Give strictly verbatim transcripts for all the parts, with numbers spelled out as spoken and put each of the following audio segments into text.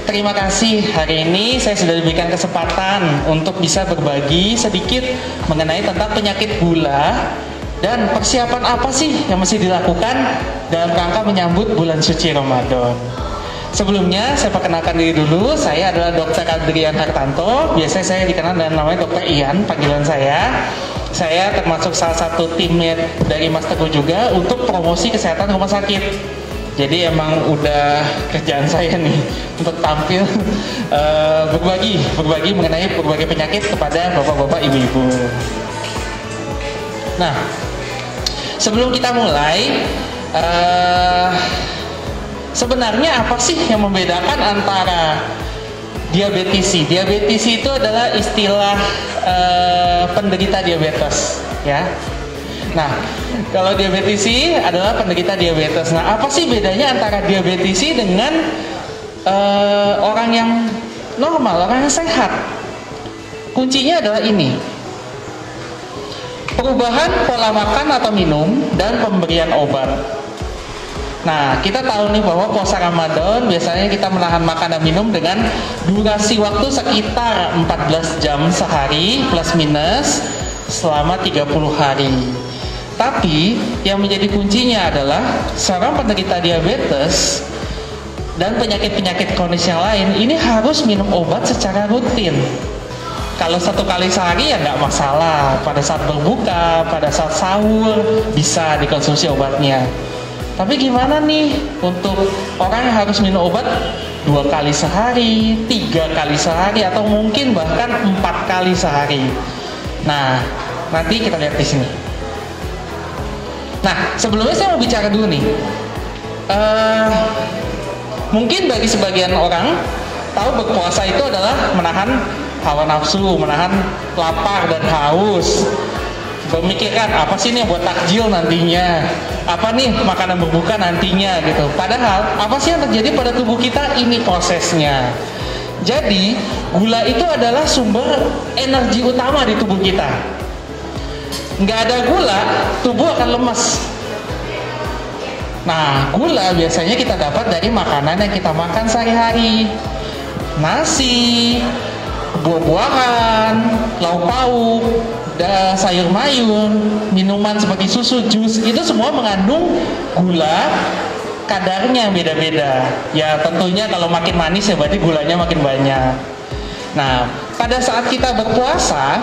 terima kasih. Hari ini saya sudah diberikan kesempatan untuk bisa berbagi sedikit mengenai tentang penyakit gula dan persiapan apa sih yang mesti dilakukan dalam rangka menyambut bulan suci Ramadan. Sebelumnya saya perkenalkan diri dulu, saya adalah dokter Adrian Hartanto. Biasanya saya dikenal dengan namanya dokter Ian, panggilan saya. Saya termasuk salah satu timnya dari Mas Teguh juga untuk promosi kesehatan rumah sakit. Jadi emang udah kerjaan saya nih untuk tampil uh, berbagi, berbagi mengenai berbagai penyakit kepada bapak-bapak, ibu-ibu. Nah, sebelum kita mulai, uh, sebenarnya apa sih yang membedakan antara diabetisi? Diabetisi itu adalah istilah uh, penderita diabetes, ya. Nah, kalau diabetisi adalah penderita diabetes. Nah, apa sih bedanya antara diabetisi dengan uh, orang yang normal, orang yang sehat? Kuncinya adalah ini: perubahan pola makan atau minum dan pemberian obat. Nah, kita tahu nih bahwa puasa Ramadan biasanya kita menahan makan dan minum dengan durasi waktu sekitar empat belas jam sehari plus minus selama tiga puluh hari. Tapi yang menjadi kuncinya adalah seorang penderita diabetes dan penyakit-penyakit kronis yang lain ini harus minum obat secara rutin. Kalau satu kali sehari ya nggak masalah, pada saat berbuka, pada saat sahur bisa dikonsumsi obatnya. Tapi gimana nih untuk orang yang harus minum obat dua kali sehari, tiga kali sehari, atau mungkin bahkan empat kali sehari? Nah, nanti kita lihat di sini. Nah, sebelumnya saya mau bicara dulu nih. Uh, mungkin bagi sebagian orang tahu berpuasa itu adalah menahan hawa nafsu, menahan lapar dan haus. Memikirkan apa sih nih buat takjil nantinya, apa nih makanan berbuka nantinya gitu. Padahal apa sih yang terjadi pada tubuh kita? Ini prosesnya. Jadi gula itu adalah sumber energi utama di tubuh kita. Nggak ada gula, tubuh akan lemas. Nah, gula biasanya kita dapat dari makanan yang kita makan sehari-hari. Nasi, buah-buahan, lauk pauk, dan sayur mayur, minuman seperti susu, jus, itu semua mengandung gula. Kadarnya yang beda-beda. Ya tentunya kalau makin manis ya berarti gulanya makin banyak. Nah, pada saat kita berpuasa,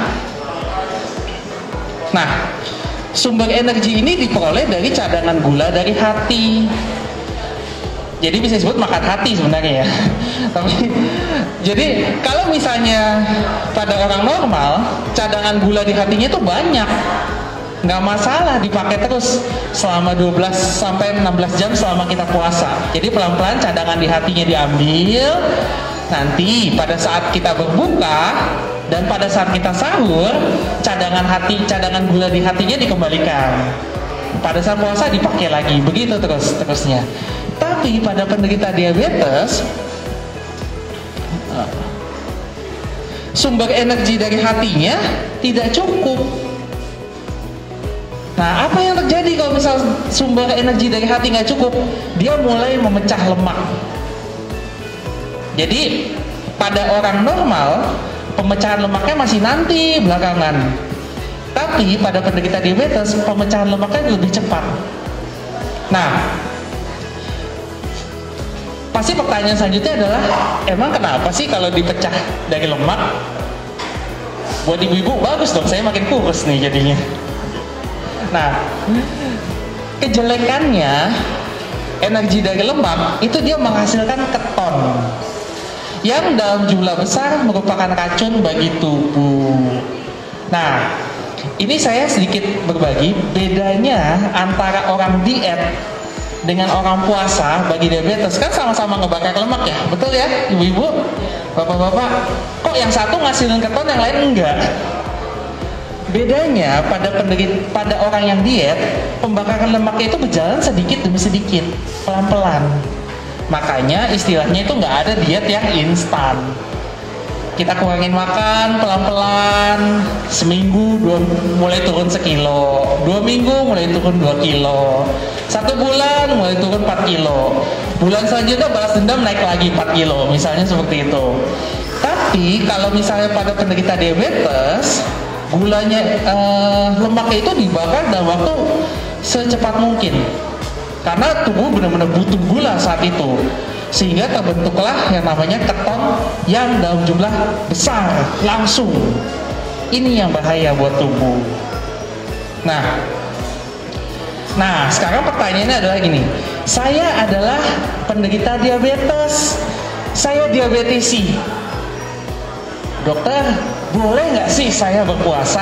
nah, sumber energi ini diperoleh dari cadangan gula dari hati. Jadi bisa disebut makan hati sebenarnya ya. Tapi jadi kalau misalnya pada orang normal cadangan gula di hatinya itu banyak, nggak masalah dipakai terus selama dua belas sampai enam belas jam selama kita puasa. Jadi pelan-pelan cadangan di hatinya diambil. Nanti pada saat kita berbuka dan pada saat kita sahur, cadangan hati, cadangan gula di hatinya dikembalikan. Pada saat puasa dipakai lagi, begitu terus terusnya. Tapi pada penderita diabetes, sumber energi dari hatinya tidak cukup. Nah, apa yang terjadi kalau misal sumber energi dari hati nggak cukup? Dia mulai memecah lemak. Jadi pada orang normal pemecahan lemaknya masih nanti belakangan. Tapi pada penderita diabetes pemecahan lemaknya lebih cepat. Nah, pasti pertanyaan selanjutnya adalah, emang kenapa sih kalau dipecah dari lemak? Buat ibu-ibu bagus dong, saya makin kurus nih jadinya. Nah, kejelekannya energi dari lemak itu dia menghasilkan keton yang dalam jumlah besar merupakan racun bagi tubuh. Nah, ini saya sedikit berbagi bedanya antara orang diet dengan orang puasa bagi diabetes. Kan sama-sama ngebakar lemak ya, betul ya ibu-ibu, bapak-bapak? Kok yang satu ngasilin keton, yang lain enggak? Bedanya pada penderita, pada orang yang diet, pembakaran lemaknya itu berjalan sedikit demi sedikit, pelan-pelan. Makanya istilahnya itu nggak ada diet yang instan. Kita kurangin makan pelan-pelan, seminggu dua, mulai turun sekilo, dua minggu mulai turun dua kilo, satu bulan mulai turun empat kilo, bulan selanjutnya balas dendam naik lagi empat kilo, misalnya seperti itu. Tapi kalau misalnya pada penderita diabetes, gulanya eh, lemaknya itu dibakar dalam waktu secepat mungkin, karena tubuh benar-benar butuh gula saat itu. Sehingga terbentuklah yang namanya keton yang dalam jumlah besar langsung. Ini yang bahaya buat tubuh. Nah, nah sekarang pertanyaannya adalah gini. Saya adalah penderita diabetes. Saya diabetesi. Dokter, boleh nggak sih saya berpuasa?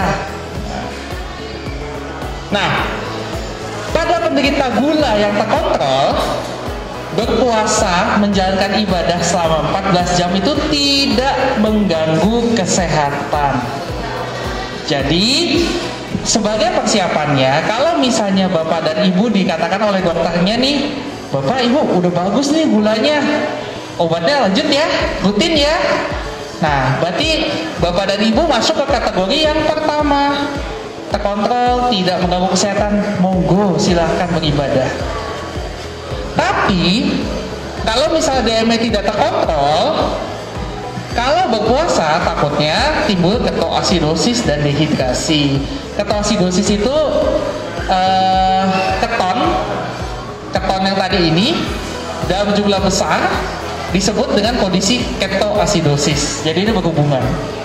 Nah, pada penderita gula yang terkontrol, berpuasa, menjalankan ibadah selama empat belas jam itu tidak mengganggu kesehatan. Jadi, sebagai persiapannya, kalau misalnya Bapak dan Ibu dikatakan oleh dokternya nih, Bapak Ibu udah bagus nih gulanya, obatnya lanjut ya, rutin ya. Nah, berarti Bapak dan Ibu masuk ke kategori yang pertama, terkontrol, tidak mengganggu kesehatan, monggo silahkan beribadah. Tapi kalau misalnya D M A tidak terkontrol, kalau berpuasa takutnya timbul ketoasidosis dan dehidrasi. Ketoasidosis itu eh, keton, keton yang tadi ini dalam jumlah besar disebut dengan kondisi ketoasidosis. Jadi ini berhubungan.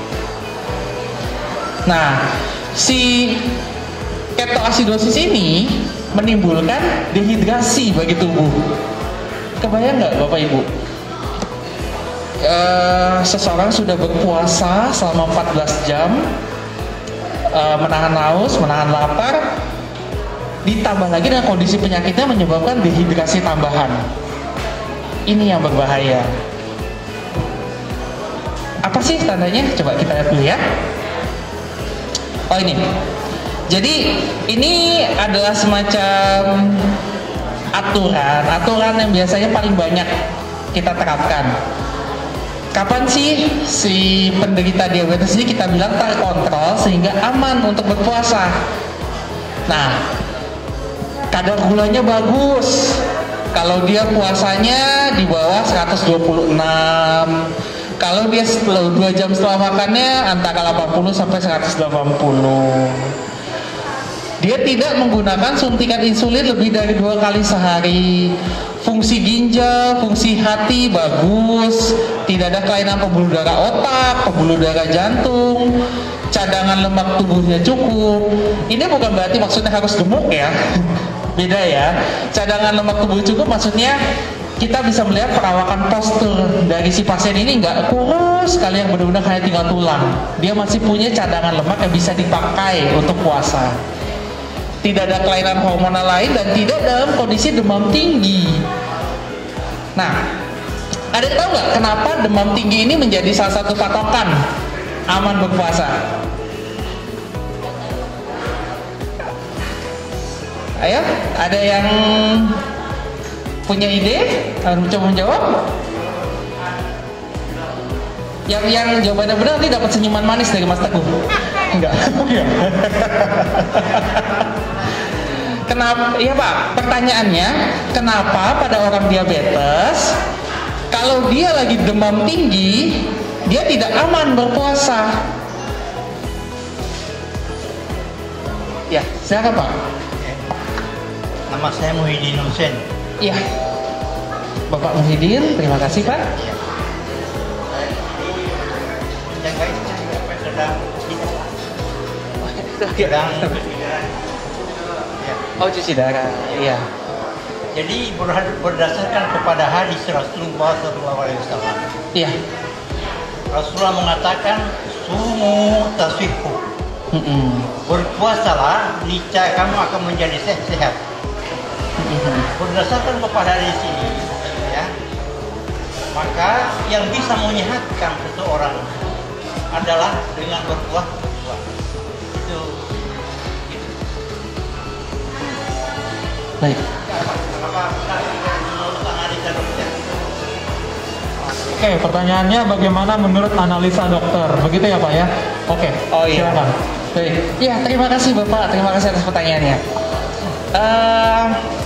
Nah, si ketoasidosis ini menimbulkan dehidrasi bagi tubuh. Kebayang nggak Bapak Ibu? E, seseorang sudah berpuasa selama empat belas jam, e, menahan haus, menahan lapar, ditambah lagi dengan kondisi penyakitnya menyebabkan dehidrasi tambahan. Ini yang berbahaya. Apa sih tandanya? Coba kita lihat dulu ya. Oh ini. Jadi ini adalah semacam aturan, aturan yang biasanya paling banyak kita terapkan. Kapan sih si penderita diabetes ini kita bilang terkontrol sehingga aman untuk berpuasa? Nah, kadar gulanya bagus. Kalau dia puasanya di bawah seratus dua puluh enam, kalau dia setelah dua jam setelah makannya antara delapan puluh sampai seratus delapan puluh. Dia tidak menggunakan suntikan insulin lebih dari dua kali sehari. Fungsi ginjal, fungsi hati bagus. Tidak ada kelainan pembuluh darah otak, pembuluh darah jantung. Cadangan lemak tubuhnya cukup. Ini bukan berarti maksudnya harus gemuk ya. Beda ya. Cadangan lemak tubuh cukup maksudnya kita bisa melihat perawakan postur dari si pasien ini nggak kurus sekali yang benar-benar hanya tinggal tulang. Dia masih punya cadangan lemak yang bisa dipakai untuk puasa. Tidak ada kelainan hormonal lain dan tidak dalam kondisi demam tinggi. Nah, ada yang tahu nggak kenapa demam tinggi ini menjadi salah satu patokan aman berpuasa? Ayo, ada yang punya ide? Coba menjawab. Yang yang jawabannya benar nanti dapat senyuman manis dari Mas Teguh. Enggak. Kenapa? Iya Pak, pertanyaannya kenapa pada orang diabetes kalau dia lagi demam tinggi dia tidak aman berpuasa? Ya, silakan Pak. Nama saya Muhyiddin Hussein. Iya. Bapak Muhyiddin, terima kasih Pak. Ya. Menjaga istri apa sedang sedang ya. Oh, cuci darah. Iya. Jadi berdasarkan kepada hadis Rasulullah shallallahu alaihi wasallam. Iya. Rasulullah mengatakan sumu taswihu. Mm -mm. Berpuasalah, niscaya kamu akan menjadi sehat. Mm-hmm. Berdasarkan kepada hadis ini, ya, maka yang bisa menyehatkan seseorang adalah dengan berpuasa. Itu, itu. Baik. Apa? Kenapa? Karena menurut analisa dokter. Oke, pertanyaannya bagaimana menurut analisa dokter? Begitu ya Pak ya? Oke, Oh iya. silakan. Baik. Ya, terima kasih Bapak. Terima kasih atas pertanyaannya. Eh,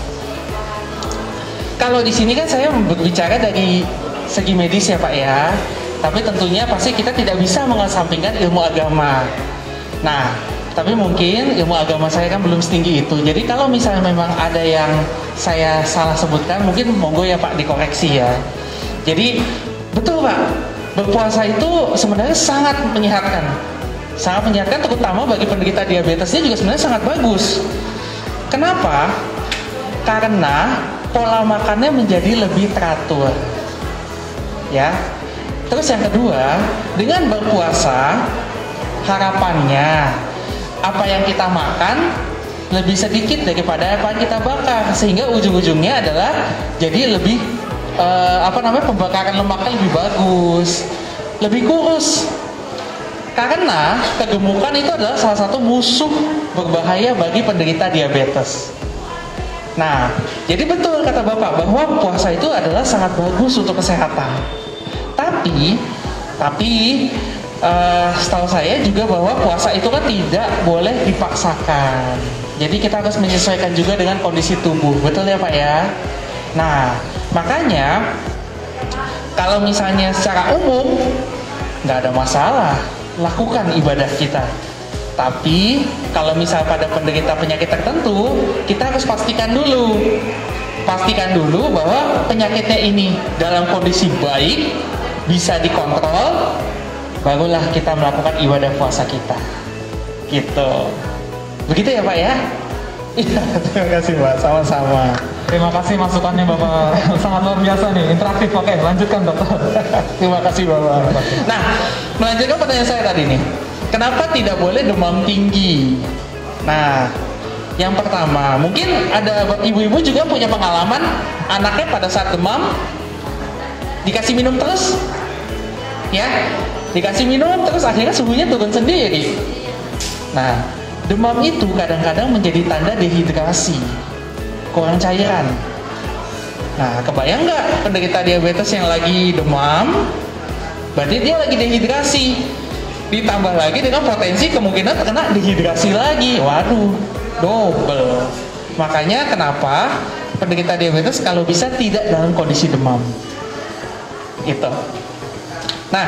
kalau di sini kan saya berbicara dari segi medis ya Pak ya. Tapi tentunya pasti kita tidak bisa mengesampingkan ilmu agama. Nah, tapi mungkin ilmu agama saya kan belum setinggi itu. Jadi kalau misalnya memang ada yang saya salah sebutkan, mungkin monggo ya Pak dikoreksi ya. Jadi betul Pak, berpuasa itu sebenarnya sangat menyehatkan. Sangat menyehatkan terutama bagi penderita diabetesnya juga sebenarnya sangat bagus. Kenapa? Karena pola makannya menjadi lebih teratur. Ya. Terus yang kedua, dengan berpuasa harapannya apa yang kita makan lebih sedikit daripada apa yang kita bakar, sehingga ujung-ujungnya adalah jadi lebih uh, apa namanya pembakaran lemaknya lebih bagus, lebih kurus. Karena kegemukan itu adalah salah satu musuh berbahaya bagi penderita diabetes. Nah, jadi betul kata Bapak bahwa puasa itu adalah sangat bagus untuk kesehatan. Tapi, tapi uh, setahu saya juga bahwa puasa itu kan tidak boleh dipaksakan. Jadi kita harus menyesuaikan juga dengan kondisi tubuh, betul ya Pak ya? Nah, makanya kalau misalnya secara umum nggak ada masalah, lakukan ibadah kita. Tapi kalau misal pada penderita penyakit tertentu, kita harus pastikan dulu, pastikan dulu bahwa penyakitnya ini dalam kondisi baik, bisa dikontrol, barulah kita melakukan ibadah puasa kita. Gitu. Begitu ya Pak ya? Iya, terima kasih Pak, sama-sama. Terima kasih masukannya Bapak, sangat luar biasa nih, interaktif. Oke, lanjutkan dokter. Terima kasih Bapak. Nah, melanjutkan pertanyaan saya tadi nih. Kenapa tidak boleh demam tinggi? Nah, yang pertama, mungkin ada ibu-ibu juga punya pengalaman anaknya pada saat demam dikasih minum terus, ya, dikasih minum terus akhirnya suhunya turun sendiri. Nah, demam itu kadang-kadang menjadi tanda dehidrasi, kurang cairan. Nah, kebayang nggak penderita diabetes yang lagi demam, berarti dia lagi dehidrasi. Ditambah lagi dengan potensi kemungkinan terkena dehidrasi lagi. Waduh, double. Makanya kenapa penderita diabetes kalau bisa tidak dalam kondisi demam. Gitu. Nah,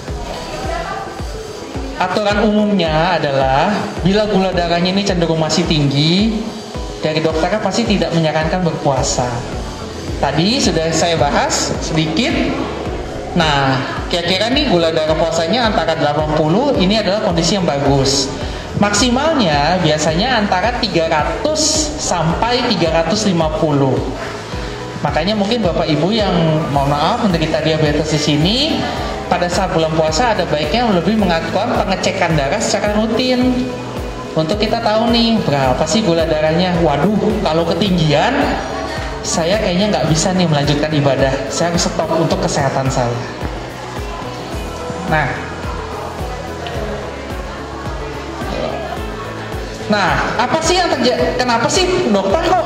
aturan umumnya adalah bila gula darahnya ini cenderung masih tinggi, dari dokternya pasti tidak menyarankan berpuasa. Tadi sudah saya bahas sedikit. Nah, kira-kira nih gula darah puasanya antara delapan puluh, ini adalah kondisi yang bagus. Maksimalnya biasanya antara tiga ratus sampai tiga ratus lima puluh. Makanya mungkin Bapak Ibu yang mohon maaf menderita diabetes di sini, pada saat bulan puasa ada baiknya lebih melakukan pengecekan darah secara rutin untuk kita tahu nih berapa sih gula darahnya. Waduh, kalau ketinggian saya kayaknya nggak bisa nih melanjutkan ibadah, saya harus stop untuk kesehatan saya. Nah, nah apa sih yang terjadi? Kenapa sih dokter kok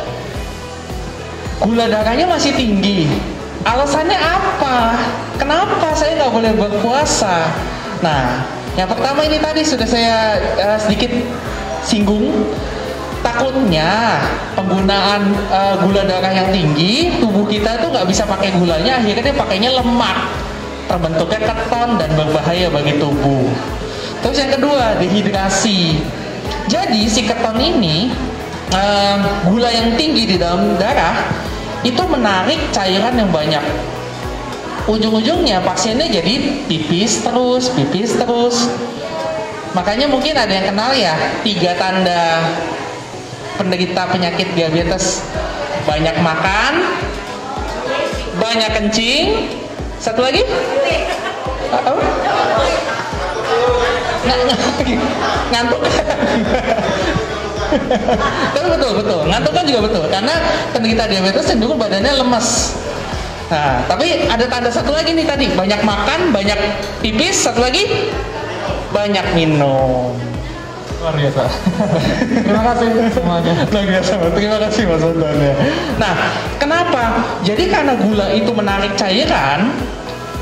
gula darahnya masih tinggi? Alasannya apa? Kenapa saya nggak boleh berpuasa? Nah, yang pertama ini tadi sudah saya uh, sedikit singgung. Takutnya penggunaan uh, gula darah yang tinggi, tubuh kita tuh nggak bisa pakai gulanya, akhirnya dia pakainya lemak, terbentuknya keton dan berbahaya bagi tubuh. Terus yang kedua, dehidrasi. Jadi si keton ini, uh, gula yang tinggi di dalam darah itu menarik cairan yang banyak. Ujung-ujungnya pasiennya jadi pipis terus, pipis terus. Makanya mungkin ada yang kenal ya, tiga tanda penderita penyakit diabetes: banyak makan, banyak kencing, satu lagi apa? Ngantuk. Tapi betul betul, ngantuk kan juga betul, karena penderita diabetes cenderung badannya lemas. Nah, tapi ada tanda satu lagi nih tadi, banyak makan, banyak pipis, satu lagi banyak minum. Luar biasa. Terima kasih semuanya. Luar biasa, terima kasih Mas Anton ya. Nah, kenapa? Jadi karena gula itu menarik cairan,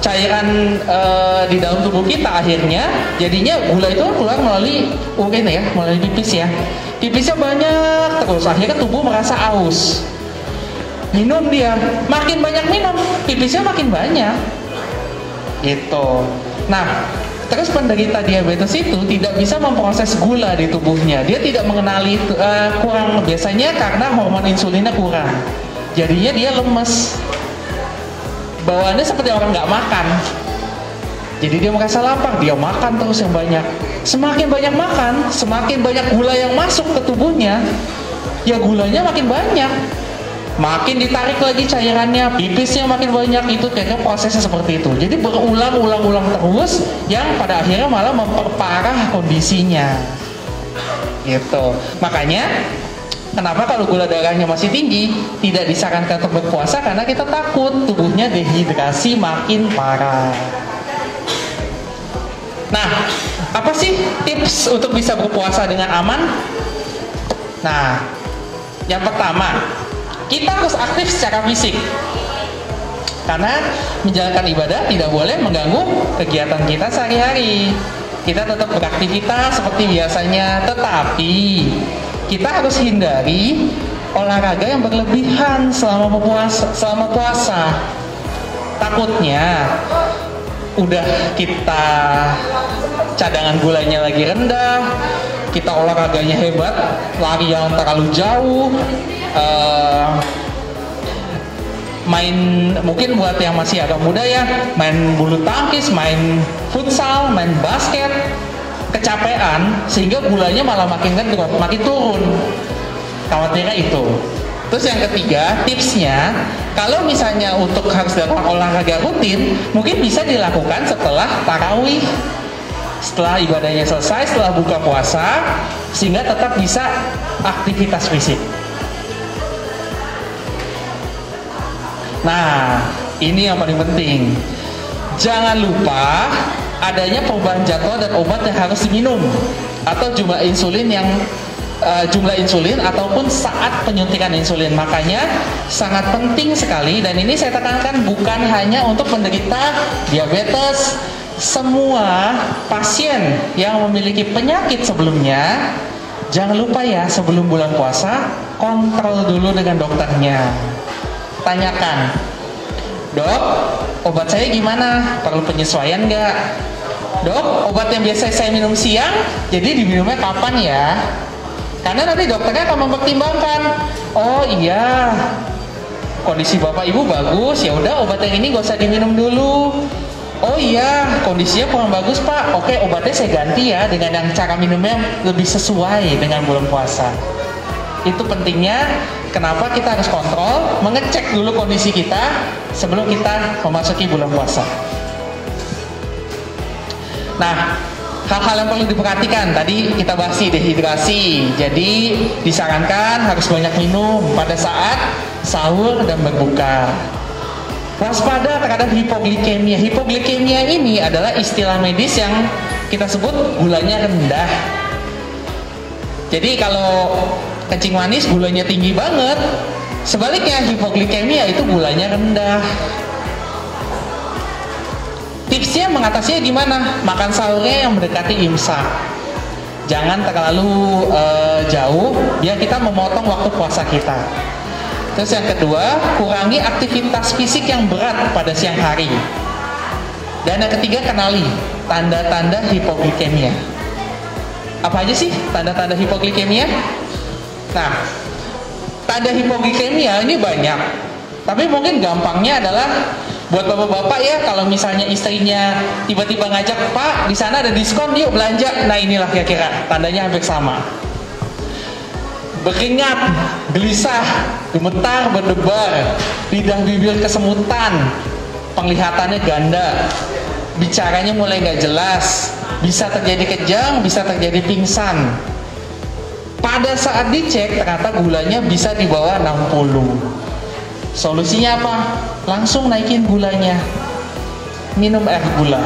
cairan uh, di dalam tubuh kita akhirnya jadinya gula itu keluar melalui urin ya, melalui pipis ya. Pipisnya banyak terus, akhirnya tubuh merasa aus. Minum dia, makin banyak minum, pipisnya makin banyak. Gitu. Nah, terus penderita diabetes itu tidak bisa memproses gula di tubuhnya. Dia tidak mengenali uh, kurang biasanya karena hormon insulinnya kurang. Jadinya dia lemes. Bawaannya seperti orang nggak makan. Jadi dia merasa lapar, dia makan terus yang banyak. Semakin banyak makan, semakin banyak gula yang masuk ke tubuhnya, ya gulanya makin banyak. Makin ditarik lagi cairannya, pipisnya makin banyak. Itu kayaknya prosesnya seperti itu. Jadi berulang-ulang-ulang terus, yang pada akhirnya malah memperparah kondisinya. Gitu. Makanya kenapa kalau gula darahnya masih tinggi tidak disarankan untuk berpuasa, karena kita takut tubuhnya dehidrasi makin parah. Nah, apa sih tips untuk bisa berpuasa dengan aman? Nah, yang pertama, kita harus aktif secara fisik. Karena menjalankan ibadah tidak boleh mengganggu kegiatan kita sehari-hari. Kita tetap beraktivitas seperti biasanya, tetapi kita harus hindari olahraga yang berlebihan selama puasa. Selama puasa, takutnya udah kita cadangan gulanya lagi rendah, kita olahraganya hebat, lari yang terlalu jauh, uh, main mungkin buat yang masih agak muda ya, main bulu tangkis, main futsal, main basket, kecapean sehingga gulanya malah makin ngedrop, makin turun. Khawatirnya itu. Terus yang ketiga, tipsnya, kalau misalnya untuk harus dilakukan olahraga rutin, mungkin bisa dilakukan setelah tarawih, setelah ibadahnya selesai, setelah buka puasa, sehingga tetap bisa aktivitas fisik. Nah, ini yang paling penting. Jangan lupa adanya perubahan jadwal dan obat yang harus diminum, atau jumlah insulin yang uh, jumlah insulin ataupun saat penyuntikan insulin. Makanya sangat penting sekali, dan ini saya tekankan bukan hanya untuk penderita diabetes, semua pasien yang memiliki penyakit sebelumnya, jangan lupa ya, sebelum bulan puasa kontrol dulu dengan dokternya. Tanyakan, dok, obat saya gimana? Perlu penyesuaian nggak? Dok, obat yang biasa saya minum siang, jadi diminumnya kapan ya? Karena nanti dokternya akan mempertimbangkan. Oh iya, kondisi bapak ibu bagus, ya udah obat yang ini gak usah diminum dulu. Oh iya, kondisinya kurang bagus pak. Oke, obatnya saya ganti ya dengan yang cara minumnya lebih sesuai dengan bulan puasa. Itu pentingnya. Kenapa kita harus kontrol, mengecek dulu kondisi kita sebelum kita memasuki bulan puasa. Nah, hal-hal yang perlu diperhatikan, tadi kita bahas dehidrasi. Jadi disarankan harus banyak minum pada saat sahur dan berbuka. Waspada terhadap hipoglikemia. Hipoglikemia ini adalah istilah medis yang kita sebut gulanya rendah. Jadi kalau kencing manis gulanya tinggi banget, sebaliknya hipoglikemia itu gulanya rendah. Tipsnya mengatasinya gimana? Makan sahurnya yang mendekati imsak, jangan terlalu uh, jauh biar kita memotong waktu puasa kita. Terus yang kedua, kurangi aktivitas fisik yang berat pada siang hari. Dan yang ketiga, kenali tanda-tanda hipoglikemia. Apa aja sih tanda-tanda hipoglikemia? Nah, tanda hipoglikemia ini banyak, tapi mungkin gampangnya adalah buat bapak-bapak ya, kalau misalnya istrinya tiba-tiba ngajak, Pak, di sana ada diskon, yuk belanja. Nah, inilah kira-kira tandanya hampir sama. Berkeringat, gelisah, gemetar, berdebar, lidah bibir kesemutan, penglihatannya ganda, bicaranya mulai nggak jelas, bisa terjadi kejang, bisa terjadi pingsan. Pada saat dicek ternyata gulanya bisa di bawah enam puluh. Solusinya apa? Langsung naikin gulanya, minum air gula.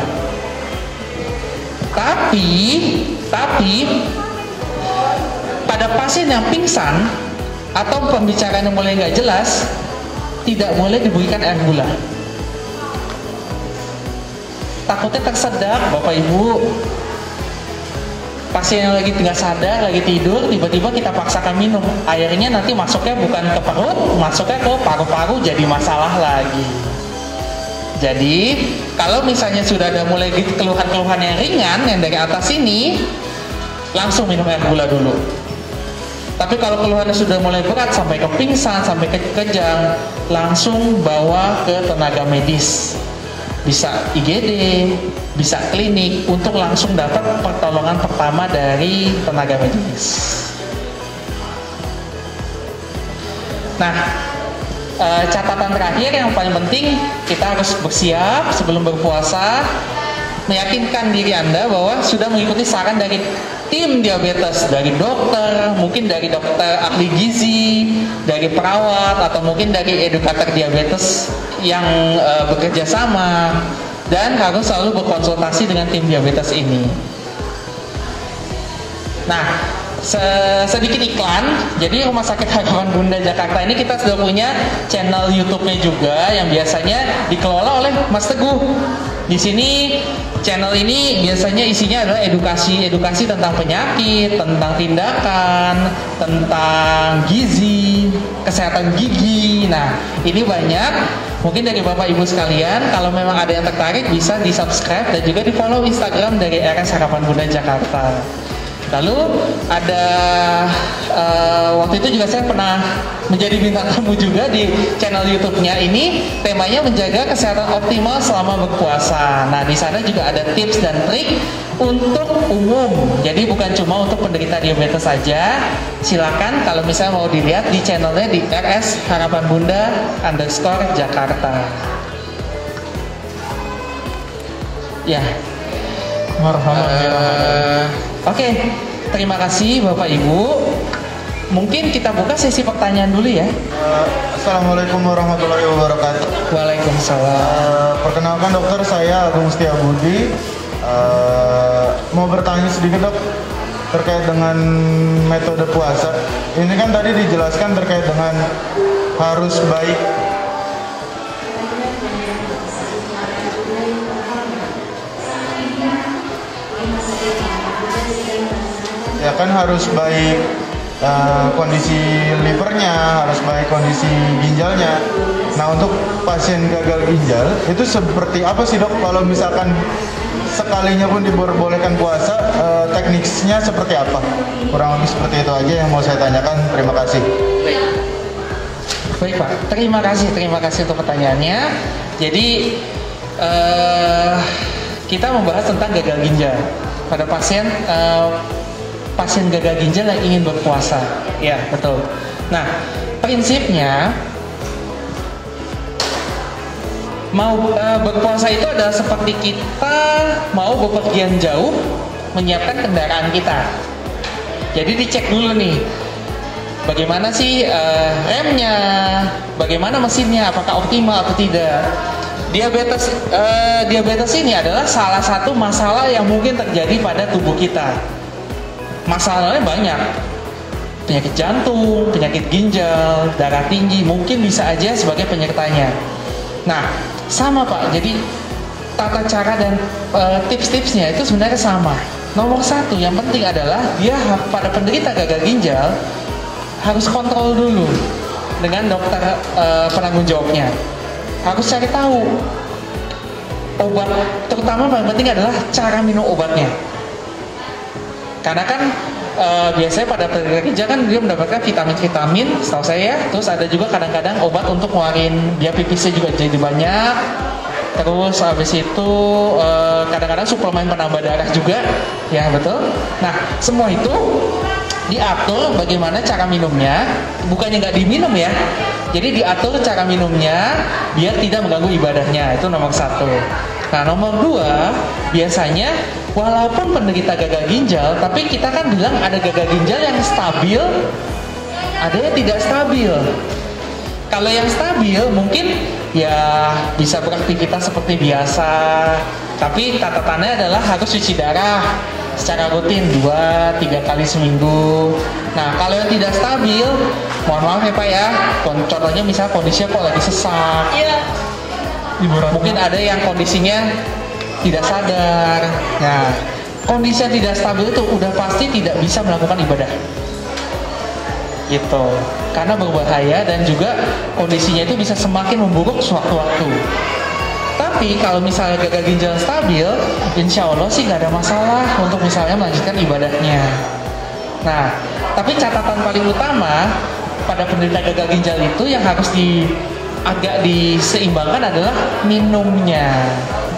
Tapi, tapi pada pasien yang pingsan atau pembicaraan yang mulai nggak jelas, tidak boleh diberikan air gula. takutnya tersedak Bapak Ibu. Pasien yang lagi nggak sadar, lagi tidur, tiba-tiba kita paksakan minum, airnya nanti masuknya bukan ke perut, masuknya ke paru-paru, jadi masalah lagi. Jadi kalau misalnya sudah ada mulai keluhan-keluhan yang ringan yang dari atas ini, langsung minum air gula dulu. Tapi kalau keluhannya sudah mulai berat sampai ke pingsan, sampai ke kejang, langsung bawa ke tenaga medis. Bisa I G D, bisa klinik untuk langsung dapat pertolongan pertama dari tenaga medis. Nah, e, catatan terakhir yang paling penting, kita harus bersiap sebelum berpuasa, meyakinkan diri Anda bahwa sudah mengikuti saran dari tim diabetes, dari dokter, mungkin dari dokter ahli gizi, dari perawat, atau mungkin dari edukator diabetes yang uh, bekerja sama, dan harus selalu berkonsultasi dengan tim diabetes ini. Nah, se- sedikit iklan. Jadi Rumah Sakit Harapan Bunda Jakarta ini kita sudah punya channel YouTube-nya juga yang biasanya dikelola oleh Mas Teguh. Di sini channel ini biasanya isinya adalah edukasi-edukasi tentang penyakit, tentang tindakan, tentang gizi, kesehatan gigi. Nah, ini banyak. Mungkin dari Bapak Ibu sekalian, kalau memang ada yang tertarik bisa di-subscribe dan juga di-follow Instagram dari R S Harapan Bunda Jakarta. Lalu ada uh, waktu itu juga saya pernah menjadi bintang tamu juga di channel YouTube-nya ini, temanya menjaga kesehatan optimal selama berpuasa. Nah, di sana juga ada tips dan trik untuk umum. Jadi bukan cuma untuk penderita diabetes saja. Silakan kalau misalnya mau dilihat di channelnya di R S Harapan Bunda underscore Jakarta. Ya. Marhaban. Uh, Oke, okay. Terima kasih Bapak Ibu. Mungkin kita buka sesi pertanyaan dulu ya. Uh, Assalamualaikum warahmatullahi wabarakatuh. Waalaikumsalam. Uh, perkenalkan dokter, saya Agung Setiabudi. Uh, mau bertanya sedikit dok terkait dengan metode puasa. Ini kan tadi dijelaskan terkait dengan harus baik. Ya kan harus baik uh, kondisi livernya, harus baik kondisi ginjalnya. Nah, untuk pasien gagal ginjal itu seperti apa sih dok? Kalau misalkan sekalinya pun diperbolehkan puasa, uh, tekniknya seperti apa? Kurang lebih seperti itu aja yang mau saya tanyakan. Terima kasih. Baik, Baik Pak, terima kasih, terima kasih untuk pertanyaannya. Jadi uh, kita membahas tentang gagal ginjal pada pasien uh, pasien gagal ginjal yang ingin berpuasa. Ya, betul. Nah, prinsipnya mau uh, berpuasa itu adalah seperti kita mau bepergian jauh menyiapkan kendaraan kita. Jadi dicek dulu nih, bagaimana sih uh, remnya, bagaimana mesinnya, apakah optimal atau tidak. Diabetes uh, diabetes ini adalah salah satu masalah yang mungkin terjadi pada tubuh kita. Masalahnya banyak, penyakit jantung, penyakit ginjal, darah tinggi, mungkin bisa aja sebagai penyertanya. Nah, sama Pak, jadi tata cara dan e, tips-tipsnya itu sebenarnya sama. Nomor satu yang penting adalah dia pada penderita gagal ginjal harus kontrol dulu dengan dokter e, penanggung jawabnya. Harus cari tahu obat, terutama paling penting adalah cara minum obatnya. Karena kan e, biasanya pada penderita ginjal kan dia mendapatkan vitamin-vitamin, setahu saya. Terus ada juga kadang-kadang obat untuk ngeluarin dia pipisnya juga jadi banyak. Terus habis itu e, kadang-kadang suplemen penambah darah juga, ya betul. Nah, semua itu diatur bagaimana cara minumnya, bukannya nggak diminum ya. Jadi diatur cara minumnya biar tidak mengganggu ibadahnya, itu nomor satu. Nah, nomor dua, biasanya walaupun penderita gagal ginjal, tapi kita kan bilang ada gagal ginjal yang stabil, ada yang tidak stabil. Kalau yang stabil mungkin ya bisa beraktivitas seperti biasa, tapi catatannya adalah harus cuci darah secara rutin dua tiga kali seminggu. Nah, kalau yang tidak stabil, mohon maaf ya Pak ya, contohnya misalnya kondisinya kok lagi sesak, mungkin ada yang kondisinya tidak sadar. Nah, kondisi yang tidak stabil itu udah pasti tidak bisa melakukan ibadah. Gitu. Karena berbahaya dan juga kondisinya itu bisa semakin memburuk sewaktu-waktu. Tapi kalau misalnya gagal ginjal stabil, insya Allah sih nggak ada masalah untuk misalnya melanjutkan ibadahnya. Nah, tapi catatan paling utama pada penderita gagal ginjal itu yang harus di agak diseimbangkan adalah minumnya.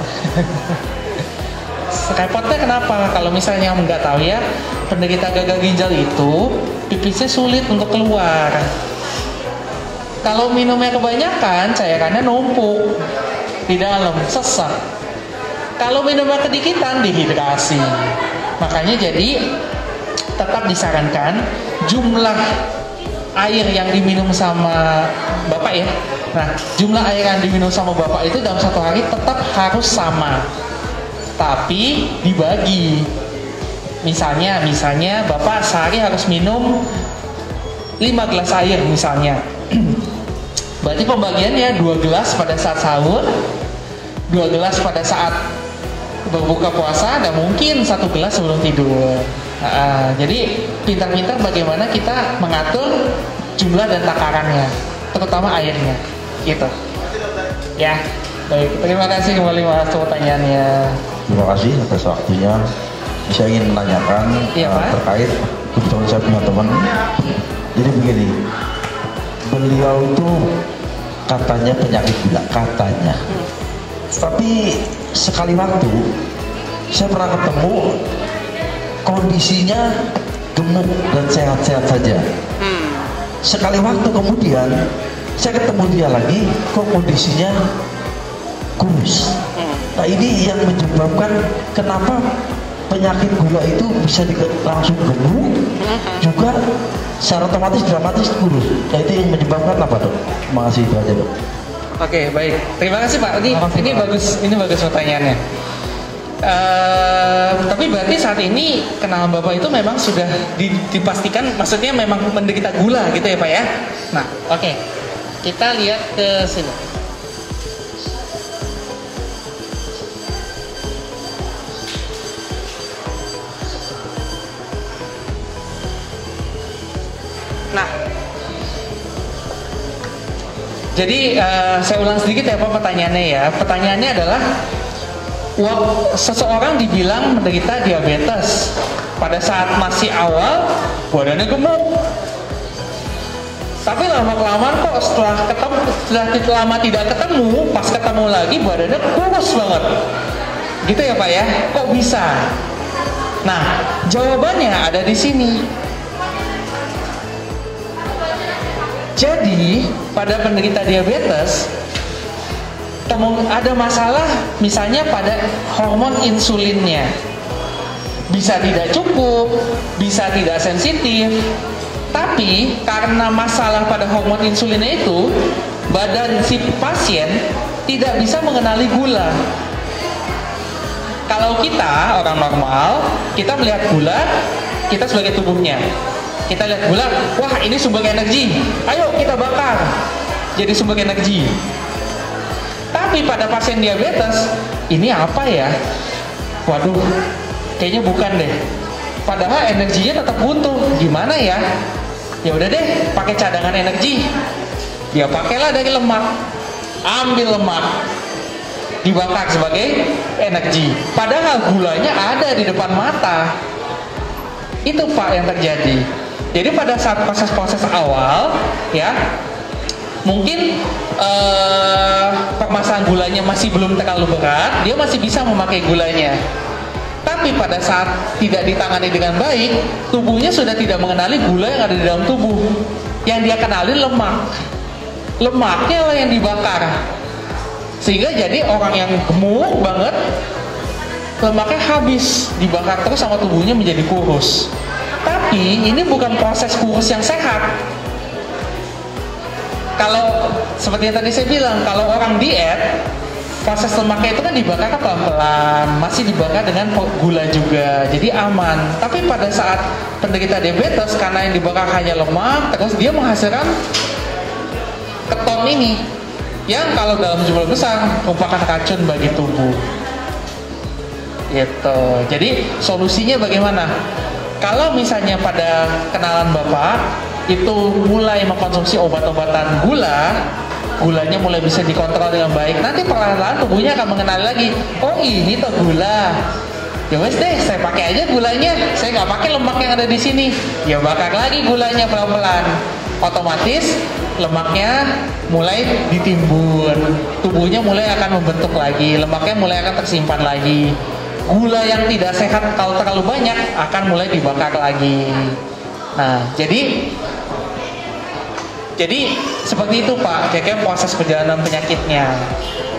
Repotnya kenapa? Kalau misalnya nggak tahu ya, penderita gagal ginjal itu pipisnya sulit untuk keluar. Kalau minumnya kebanyakan, cairannya numpuk di dalam, sesak. Kalau minumnya kedikitan, dehidrasi. Makanya jadi tetap disarankan jumlah air yang diminum sama bapak ya. Nah, jumlah air yang diminum sama bapak itu dalam satu hari tetap harus sama, tapi dibagi. Misalnya, misalnya bapak sehari harus minum lima gelas air misalnya. Berarti pembagiannya dua gelas pada saat sahur, dua gelas pada saat berbuka puasa, dan mungkin satu gelas sebelum tidur. Nah, jadi pintar-pintar bagaimana kita mengatur jumlah dan takarannya, terutama airnya, gitu. Ya, baik. Terima kasih kembali Mas pertanyaannya. Terima kasih atas waktunya. Saya ingin menanyakan ya, uh, terkait kebetulan saya punya teman. Jadi begini, beliau itu katanya penyakit gula, katanya. Tapi sekali waktu saya pernah ketemu, kondisinya gemuk dan sehat-sehat saja. Sekali waktu kemudian saya ketemu dia lagi, kok kondisinya kurus. Nah, ini yang menyebabkan kenapa penyakit gula itu bisa langsung gemuk, juga secara otomatis dramatis kurus. Nah, itu yang menyebabkan apa, Dok? Terima kasih, itu aja, Dok. Oke, baik. Terima kasih Pak. Ini ini bagus, ini bagus pertanyaannya. Uh, tapi berarti saat ini kenalan Bapak itu memang sudah di, dipastikan, maksudnya memang menderita gula gitu ya Pak ya. Nah, oke. Okay. Kita lihat ke sini. Nah, jadi uh, saya ulang sedikit ya Pak pertanyaannya ya. Pertanyaannya adalah, wah, seseorang dibilang menderita diabetes pada saat masih awal badannya gemuk, tapi lama-kelamaan kok setelah ketemu, setelah lama tidak ketemu, pas ketemu lagi badannya kurus banget, gitu ya Pak ya? Kok bisa? Nah, jawabannya ada di sini. Jadi pada penderita diabetes ada masalah misalnya pada hormon insulinnya, bisa tidak cukup, bisa tidak sensitif. Tapi karena masalah pada hormon insulinnya itu, badan si pasien tidak bisa mengenali gula. Kalau kita orang normal, kita melihat gula, kita sebagai tubuhnya, kita lihat gula, wah ini sumber energi, ayo kita bakar jadi sumber energi. Tapi pada pasien diabetes, ini apa ya? Waduh, kayaknya bukan deh. Padahal energinya tetap butuh. Gimana ya? Ya udah deh, pakai cadangan energi. Ya pakailah dari lemak. Ambil lemak, dibakar sebagai energi. Padahal gulanya ada di depan mata. Itu Pak yang terjadi. Jadi pada saat proses-proses awal, ya, mungkin uh, permasalahan gulanya masih belum terlalu berat, dia masih bisa memakai gulanya. Tapi pada saat tidak ditangani dengan baik, tubuhnya sudah tidak mengenali gula yang ada di dalam tubuh. Yang dia kenali lemak. Lemaknya lah yang dibakar. Sehingga jadi orang yang gemuk banget, lemaknya habis, dibakar terus sama tubuhnya menjadi kurus. Tapi ini bukan proses kurus yang sehat. Kalau seperti yang tadi saya bilang, kalau orang diet, proses lemaknya itu kan dibakar pelan-pelan, masih dibakar dengan gula juga, jadi aman. Tapi pada saat penderita diabetes, karena yang dibakar hanya lemak, terus dia menghasilkan keton ini, yang kalau dalam jumlah besar merupakan racun bagi tubuh. Gitu. Jadi solusinya bagaimana? Kalau misalnya pada kenalan Bapak itu mulai mengkonsumsi obat-obatan gula, gulanya mulai bisa dikontrol dengan baik, nanti perlahan-lahan tubuhnya akan mengenali lagi, oh ini tuh gula. Ya wes deh, saya pakai aja gulanya, saya nggak pakai lemak yang ada di sini. Ya bakar lagi gulanya pelan-pelan. Otomatis lemaknya mulai ditimbun, tubuhnya mulai akan membentuk lagi, lemaknya mulai akan tersimpan lagi. Gula yang tidak sehat kalau terlalu banyak akan mulai dibakar lagi. Nah, jadi jadi seperti itu Pak, kira-kira proses perjalanan penyakitnya.